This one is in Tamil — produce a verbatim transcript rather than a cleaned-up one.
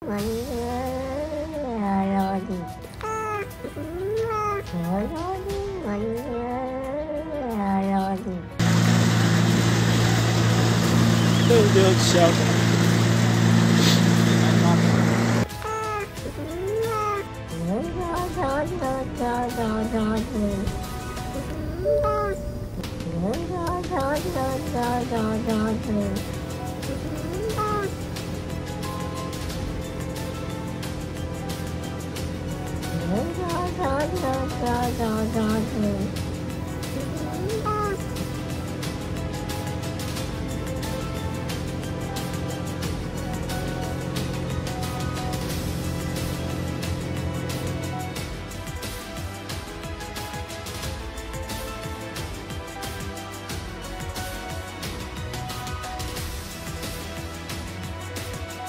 Meu Deus do céu, cara. Da da da da da da da.